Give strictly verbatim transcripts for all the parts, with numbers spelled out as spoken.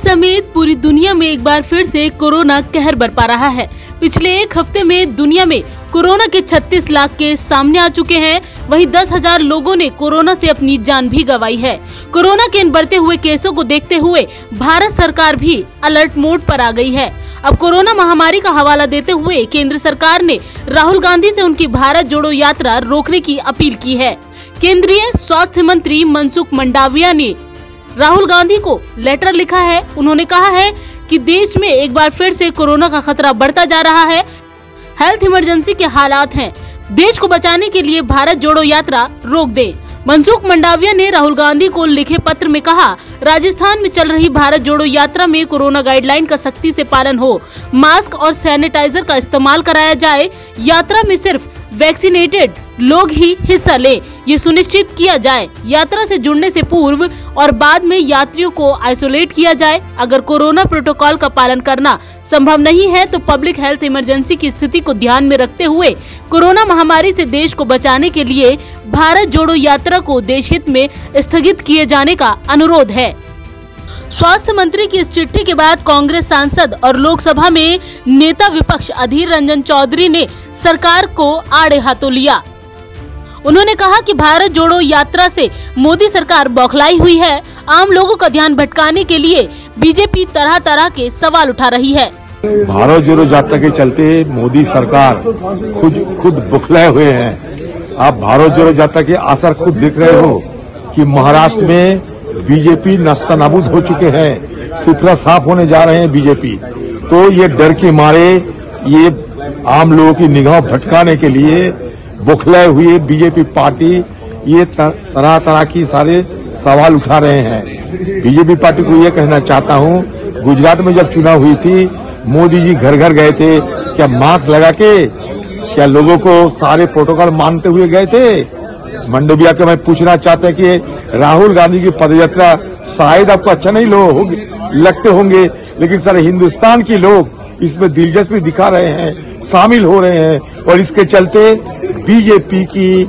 समेत पूरी दुनिया में एक बार फिर से कोरोना कहर बरपा रहा है। पिछले एक हफ्ते में दुनिया में कोरोना के छत्तीस लाख केस सामने आ चुके हैं। वहीं दस हजार लोगों ने कोरोना से अपनी जान भी गंवाई है। कोरोना के इन बढ़ते हुए केसों को देखते हुए भारत सरकार भी अलर्ट मोड पर आ गई है। अब कोरोना महामारी का हवाला देते हुए केंद्र सरकार ने राहुल गांधी से उनकी भारत जोड़ो यात्रा रोकने की अपील की है। केंद्रीय स्वास्थ्य मंत्री मनसुख मंडाविया ने राहुल गांधी को लेटर लिखा है। उन्होंने कहा है कि देश में एक बार फिर से कोरोना का खतरा बढ़ता जा रहा है। हेल्थ इमरजेंसी के हालात हैं। देश को बचाने के लिए भारत जोड़ो यात्रा रोक दे। मनसुख मंडाविया ने राहुल गांधी को लिखे पत्र में कहा, राजस्थान में चल रही भारत जोड़ो यात्रा में कोरोना गाइडलाइन का सख्ती से पालन हो, मास्क और सैनिटाइजर का इस्तेमाल कराया जाए। यात्रा में सिर्फ वैक्सीनेटेड लोग ही हिस्सा ले, ये सुनिश्चित किया जाए। यात्रा से जुड़ने से पूर्व और बाद में यात्रियों को आइसोलेट किया जाए। अगर कोरोना प्रोटोकॉल का पालन करना संभव नहीं है तो पब्लिक हेल्थ इमरजेंसी की स्थिति को ध्यान में रखते हुए कोरोना महामारी से देश को बचाने के लिए भारत जोड़ो यात्रा को देश हित में स्थगित किए जाने का अनुरोध है। स्वास्थ्य मंत्री की इस चिट्ठी के बाद कांग्रेस सांसद और लोकसभा में नेता विपक्ष अधीर रंजन चौधरी ने सरकार को आड़े हाथों लिया। उन्होंने कहा कि भारत जोड़ो यात्रा से मोदी सरकार बौखलाई हुई है। आम लोगों का ध्यान भटकाने के लिए बीजेपी तरह तरह के सवाल उठा रही है। भारत जोड़ो यात्रा के चलते मोदी सरकार खुद खुद बौखलाए हुए हैं। आप भारत जोड़ो यात्रा के असर खुद देख रहे हो कि महाराष्ट्र में बीजेपी नस्तनाबूद हो चुके हैं, सुपरा साफ होने जा रहे हैं बीजेपी। तो ये डर के मारे ये आम लोगों की निगाह भटकाने के लिए बौखलाए हुए बीजेपी पार्टी ये तरह तरह की सारे सवाल उठा रहे हैं। बीजेपी पार्टी को ये कहना चाहता हूँ, गुजरात में जब चुनाव हुई थी मोदी जी घर घर गए थे, क्या मास्क लगा के क्या लोगों को सारे प्रोटोकॉल मानते हुए गए थे? मंडविया के मैं पूछना चाहते हैं कि राहुल गांधी की पदयात्रा शायद आपको अच्छा नहीं लो होगी, लगते होंगे, लेकिन सारे हिंदुस्तान के लोग इसमें दिलचस्पी दिखा रहे हैं, शामिल हो रहे हैं। और इसके चलते बीजेपी की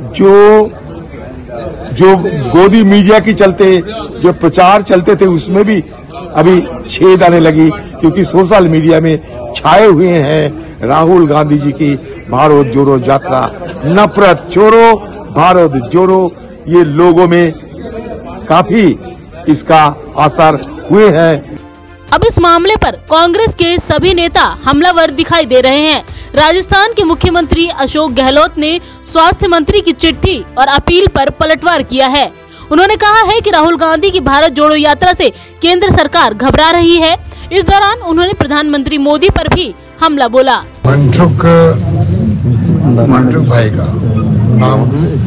जो जो गोदी मीडिया की चलते जो प्रचार चलते थे उसमें भी अभी छेद आने लगी, क्योंकि सोशल मीडिया में छाए हुए हैं राहुल गांधी जी की भारत जोड़ो यात्रा। नफरत छोड़ो, भारत जोड़ो, ये लोगों में काफी इसका असर हुए हैं। अब इस मामले पर कांग्रेस के सभी नेता हमलावर दिखाई दे रहे हैं। राजस्थान के मुख्यमंत्री अशोक गहलोत ने स्वास्थ्य मंत्री की चिट्ठी और अपील पर पलटवार किया है। उन्होंने कहा है कि राहुल गांधी की भारत जोड़ो यात्रा से केंद्र सरकार घबरा रही है। इस दौरान उन्होंने प्रधानमंत्री मोदी पर भी हमला बोला। मनसुख मनसुख भाई का नाम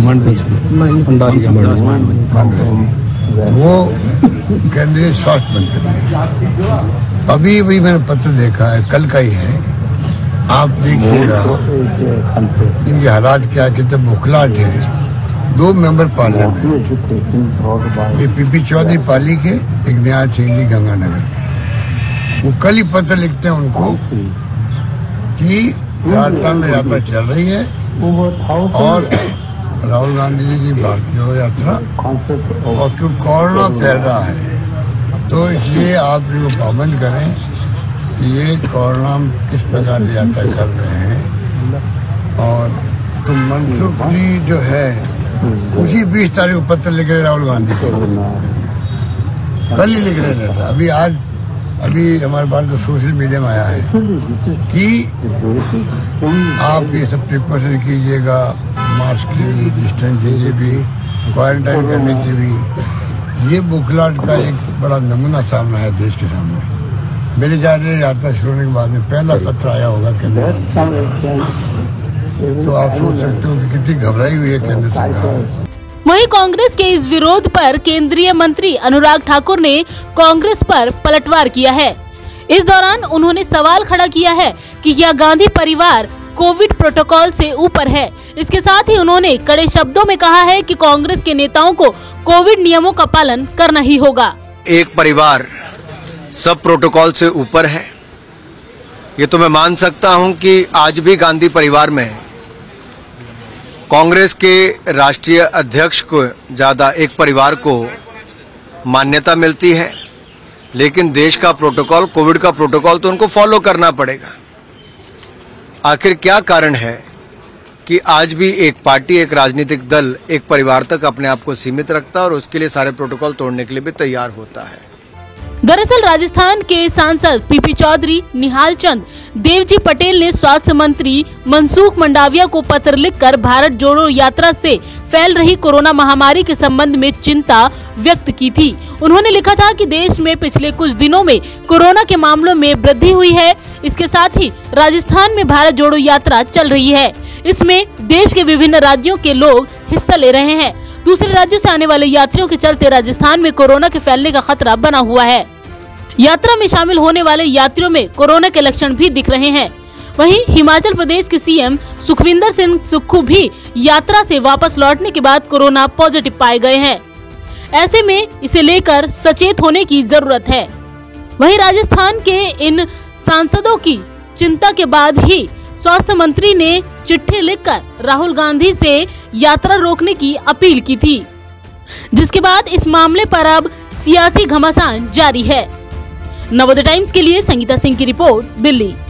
वो केंद्रीय स्वास्थ्य मंत्री है। अभी भी मैंने पत्र देखा है, कल का ही है, आप देखिएगा इनके हालात क्या, कितने बुखलाहट है। दो मेंबर पार्लियामेंट, ये पीपी चौधरी पाली के, एक न्याय सिंह जी गंगानगर, वो कल ही पत्र लिखते हैं उनको कि राजस्थान में यात्रा चल रही है और राहुल गांधी जी की भारत जोड़ो यात्रा, और क्यों कोरोना फैल रहा है तो इसलिए आप जो पाबंद करें कि ये कोरोना किस प्रकार से यात्रा कर रहे हैं। और तो मनसुख जी जो है उसी बीस तारीख को पत्र लिख रहे राहुल गांधी को, कल ही लिख रहे थे। अभी आज अभी हमारे पास तो सोशल मीडिया में आया है कि आप ये सब प्रिकॉशन कीजिएगा, मास्क की, डिस्टेंस ये भी, क्वारंटाइन करने की भी। ये बुखलाहट का एक बड़ा नमूना सामना है देश के सामने। मेरे जाने यात्रा शुरू होने के बाद में पहला पत्र आया होगा केंद्र मंत्री, तो आप सोच सकते हो कि कितनी घबराई हुई है केंद्र सरकार। वहीं कांग्रेस के इस विरोध पर केंद्रीय मंत्री अनुराग ठाकुर ने कांग्रेस पर पलटवार किया है। इस दौरान उन्होंने सवाल खड़ा किया है कि यह गांधी परिवार कोविड प्रोटोकॉल से ऊपर है। इसके साथ ही उन्होंने कड़े शब्दों में कहा है कि कांग्रेस के नेताओं को कोविड नियमों का पालन करना ही होगा। एक परिवार सब प्रोटोकॉल से ऊपर है, ये तो मैं मान सकता हूं कि आज भी गांधी परिवार में कांग्रेस के राष्ट्रीय अध्यक्ष को ज़्यादा एक परिवार को मान्यता मिलती है। लेकिन देश का प्रोटोकॉल, कोविड का प्रोटोकॉल तो उनको फॉलो करना पड़ेगा। आखिर क्या कारण है कि आज भी एक पार्टी, एक राजनीतिक दल एक परिवार तक अपने आप को सीमित रखता है और उसके लिए सारे प्रोटोकॉल तोड़ने के लिए भी तैयार होता है। दरअसल राजस्थान के सांसद पीपी चौधरी, निहाल चंद, देवजी पटेल ने स्वास्थ्य मंत्री मनसुख मंडाविया को पत्र लिखकर भारत जोड़ो यात्रा से फैल रही कोरोना महामारी के संबंध में चिंता व्यक्त की थी। उन्होंने लिखा था कि देश में पिछले कुछ दिनों में कोरोना के मामलों में वृद्धि हुई है। इसके साथ ही राजस्थान में भारत जोड़ो यात्रा चल रही है। इसमें देश के विभिन्न राज्यों के लोग हिस्सा ले रहे हैं। दूसरे राज्यों से आने वाले यात्रियों के चलते राजस्थान में कोरोना के फैलने का खतरा बना हुआ है। यात्रा में शामिल होने वाले यात्रियों में कोरोना के लक्षण भी दिख रहे हैं। वहीं हिमाचल प्रदेश के सीएम सुखविंदर सिंह सुक्खू भी यात्रा से वापस लौटने के बाद कोरोना पॉजिटिव पाए गए हैं। ऐसे में इसे लेकर सचेत होने की जरूरत है। वहीं राजस्थान के इन सांसदों की चिंता के बाद ही स्वास्थ्य मंत्री ने चिट्ठी लिखकर राहुल गांधी से यात्रा रोकने की अपील की थी, जिसके बाद इस मामले पर अब सियासी घमासान जारी है। नवोदय टाइम्स के लिए संगीता सिंह की रिपोर्ट, दिल्ली।